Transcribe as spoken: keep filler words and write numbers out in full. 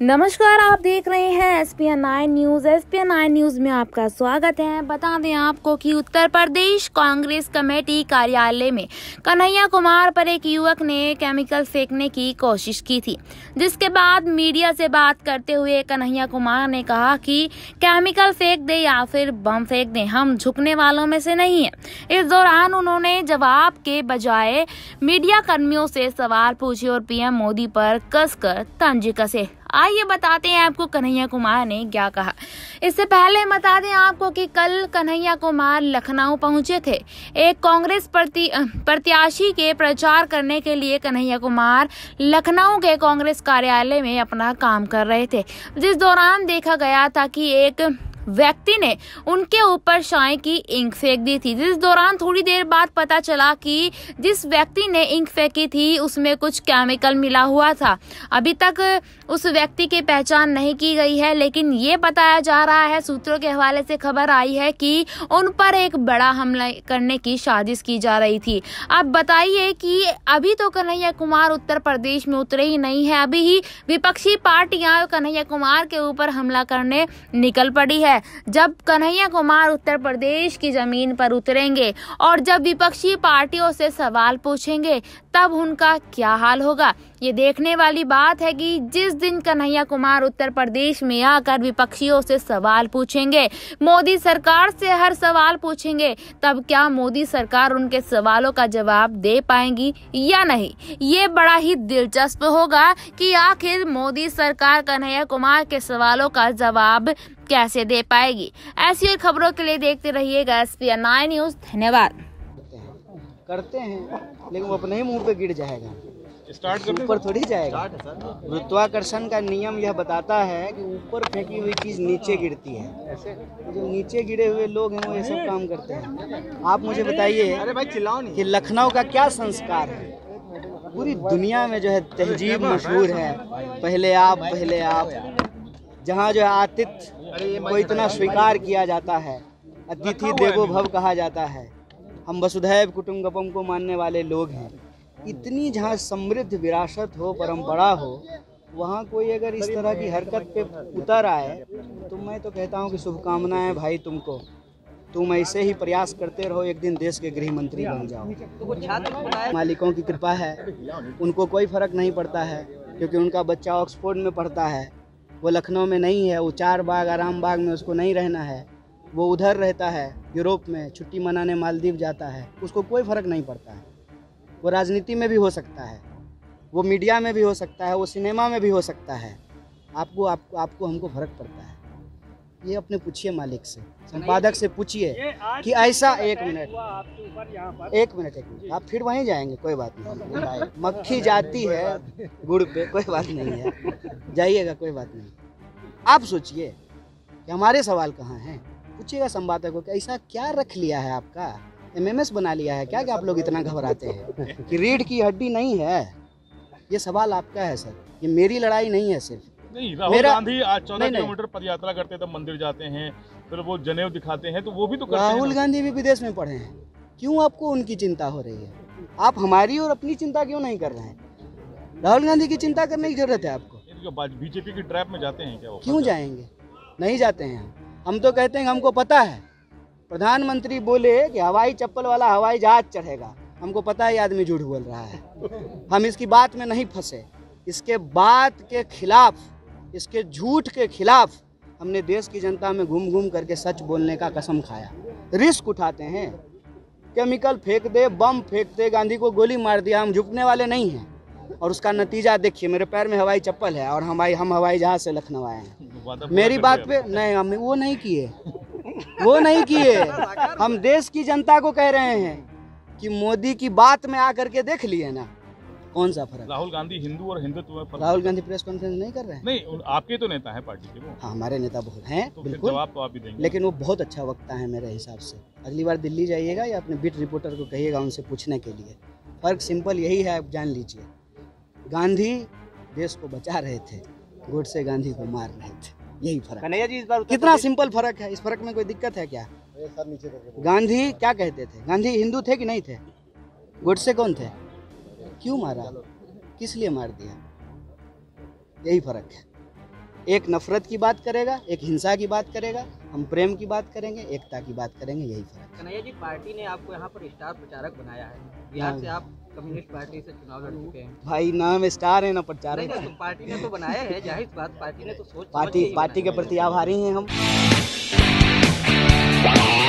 नमस्कार, आप देख रहे हैं S P N nine news. S P N nine news में आपका स्वागत है। बता दें आपको कि उत्तर प्रदेश कांग्रेस कमेटी कार्यालय में कन्हैया कुमार पर एक युवक ने केमिकल फेंकने की कोशिश की थी, जिसके बाद मीडिया से बात करते हुए कन्हैया कुमार ने कहा कि केमिकल फेंक दे या फिर बम फेंक दे, हम झुकने वालों में से नहीं है। इस दौरान उन्होंने जवाब के बजाय मीडिया कर्मियों से सवाल पूछे और पीएम मोदी पर कसकर तंज कसे। आइए बताते हैं आपको कन्हैया कुमार ने क्या कहा। इससे पहले बता दें आपको कि कल कन्हैया कुमार लखनऊ पहुंचे थे। एक कांग्रेस प्रति प्रत्याशी के प्रचार करने के लिए कन्हैया कुमार लखनऊ के कांग्रेस कार्यालय में अपना काम कर रहे थे, जिस दौरान देखा गया था कि एक व्यक्ति ने उनके ऊपर चाय की इंक फेंक दी थी। जिस दौरान थोड़ी देर बाद पता चला कि जिस व्यक्ति ने इंक फेंकी थी उसमें कुछ केमिकल मिला हुआ था। अभी तक उस व्यक्ति की पहचान नहीं की गई है, लेकिन ये बताया जा रहा है, सूत्रों के हवाले से खबर आई है कि उन पर एक बड़ा हमला करने की साजिश की जा रही थी। अब बताइए कि अभी तो कन्हैया कुमार उत्तर प्रदेश में उतरे ही नहीं है, अभी ही विपक्षी पार्टियां कन्हैया कुमार के ऊपर हमला करने निकल पड़ी है। जब कन्हैया कुमार उत्तर प्रदेश की जमीन पर उतरेंगे और जब विपक्षी पार्टियों से सवाल पूछेंगे, तब उनका क्या हाल होगा। ये देखने वाली बात है कि जिस दिन कन्हैया कुमार उत्तर प्रदेश में आकर विपक्षियों से सवाल पूछेंगे, मोदी सरकार से हर सवाल पूछेंगे, तब क्या मोदी सरकार उनके सवालों का जवाब दे पाएंगी या नहीं। ये बड़ा ही दिलचस्प होगा कि आखिर मोदी सरकार कन्हैया कुमार के सवालों का जवाब कैसे दे पाएगी। ऐसी खबरों के लिए देखते रहिएगा S P N nine news. धन्यवाद। करते हैं लेकिन वो अपने ही मुंह पे गिर जाएगा, स्टार्ट ऊपर थोड़ी जाएगा। गुरुत्वाकर्षण का नियम यह बताता है कि ऊपर फेंकी हुई चीज नीचे गिरती है। जो नीचे गिरे हुए लोग हैं वो ये सब काम करते हैं। आप मुझे बताइए कि लखनऊ का क्या संस्कार है। पूरी दुनिया में जो है तहजीब मशहूर है, पहले आप पहले आप, जहाँ जो है आतिथ्य को इतना स्वीकार किया जाता है, अतिथि देवो भव कहा जाता है। हम वसुधैव कुटुंबकम को मानने वाले लोग हैं। इतनी जहाँ समृद्ध विरासत हो, परंपरा हो, वहाँ कोई अगर इस तरह की हरकत पे उतर आए तो मैं तो कहता हूँ कि शुभकामनाएं भाई तुमको। तुम ऐसे ही प्रयास करते रहो, एक दिन देश के गृह मंत्री बन जाओ। मालिकों की कृपा है, उनको कोई फर्क नहीं पड़ता है, क्योंकि उनका बच्चा ऑक्सफोर्ड में पढ़ता है, वो लखनऊ में नहीं है। वो चार बाग आराम बाग में उसको नहीं रहना है, वो उधर रहता है यूरोप में, छुट्टी मनाने मालदीव जाता है। उसको कोई फ़र्क नहीं पड़ता है। वो राजनीति में भी हो सकता है, वो मीडिया में भी हो सकता है, वो सिनेमा में भी हो सकता है। आपको आपको आपको हमको फ़र्क पड़ता है। ये अपने पूछिए मालिक से, संपादक से पूछिए कि ऐसा। एक मिनट एक मिनट एक मिनट आप फिर वहीं जाएंगे, कोई बात नहीं। मक्खी जाती है गुड़ पे, कोई बात नहीं है, जाइएगा, कोई बात नहीं। आप सोचिए कि हमारे सवाल कहाँ हैं। पूछिएगा संवादक को कि ऐसा क्या रख लिया है, आपका एम एम एस बना लिया है क्या कि आप लोग इतना घबराते हैं कि रीढ़ की हड्डी नहीं है। ये सवाल आपका है सर, ये मेरी लड़ाई नहीं है सिर्फ। नहीं, राहुल गांधी आज चौदह किलोमीटर पदयात्रा करते हैं, तब मंदिर जाते हैं, फिर वो जनेऊ दिखाते हैं, तो वो भी तो करते हैं। राहुल गांधी भी विदेश में पढ़े हैं, क्यों आपको उनकी चिंता हो रही है? आप हमारी और अपनी चिंता क्यों नहीं कर रहे हैं? राहुल गांधी की चिंता करने की जरूरत है आपको। बीजेपी की ट्रैप में जाते हैं क्या वो? क्यों जाएंगे, नहीं जाते हैं। हम तो कहते हैं हमको पता है, प्रधानमंत्री बोले कि हवाई चप्पल वाला हवाई जहाज चढ़ेगा, हमको पता है ये आदमी झूठ बोल रहा है। हम इसकी बात में नहीं फंसे। इसके बात के खिलाफ, इसके झूठ के खिलाफ हमने देश की जनता में घूम घूम करके सच बोलने का कसम खाया। रिस्क उठाते हैं, केमिकल फेंक दे, बम फेंक दे, गांधी को गोली मार दिया, हम झुकने वाले नहीं हैं। और उसका नतीजा देखिए, मेरे पैर में हवाई चप्पल है और हमारी हम हवाई जहाज से लखनऊ आए हैं। मेरी बात पे नहीं, हम वो नहीं किए, वो नहीं किए। हम देश की जनता को कह रहे हैं कि मोदी की बात में आकर के देख लिए ना, कौन सा फर्क। राहुल गांधी हिंदू और हिंदुत्व में फर्क। राहुल गांधी प्रेस कॉन्फ्रेंस नहीं कर रहे हैं? नहीं, आपके तो नेता हैं पार्टी के वो। हाँ, हमारे नेता बहुत हैं, तो बिल्कुल जवाब तो आप ही देंगे। लेकिन वो बहुत अच्छा वक्ता है मेरे हिसाब से। अगली बार दिल्ली जाइएगा या अपने बीट रिपोर्टर को कहिएगा उनसे पूछने के लिए। फर्क सिंपल यही है, आप जान लीजिए। गांधी देश को बचा रहे थे, गोडसे गांधी को मार रहे थे, यही फर्क। कन्हैया जी, इस बार कितना सिंपल फर्क है। इस फर्क में कोई दिक्कत है क्या? गांधी क्या कहते थे? गांधी हिंदू थे कि नहीं थे? गोडसे कौन थे? क्यों मारा, किस लिए मार दिया? यही फर्क है। एक नफरत की बात करेगा, एक हिंसा की बात करेगा, हम प्रेम की बात करेंगे, एकता की बात करेंगे, यही फर्क है। कन्हैया जी, पार्टी ने आपको यहाँ पर स्टार प्रचारक बनाया है। बिहार से आप कम्युनिस्ट पार्टी से चुनाव लड़ चुके हैं। भाई ना हम स्टार है ना प्रचारक नहीं, तो पार्टी ने तो बनाया है, जाहिर बात पार्टी ने तो सोच पार्टी पार्टी के प्रति आभारी हैं हम।